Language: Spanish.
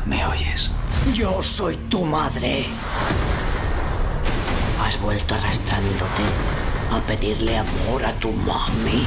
¿Me oyes? Yo soy tu madre. Has vuelto arrastrándote a pedirle amor a tu mami.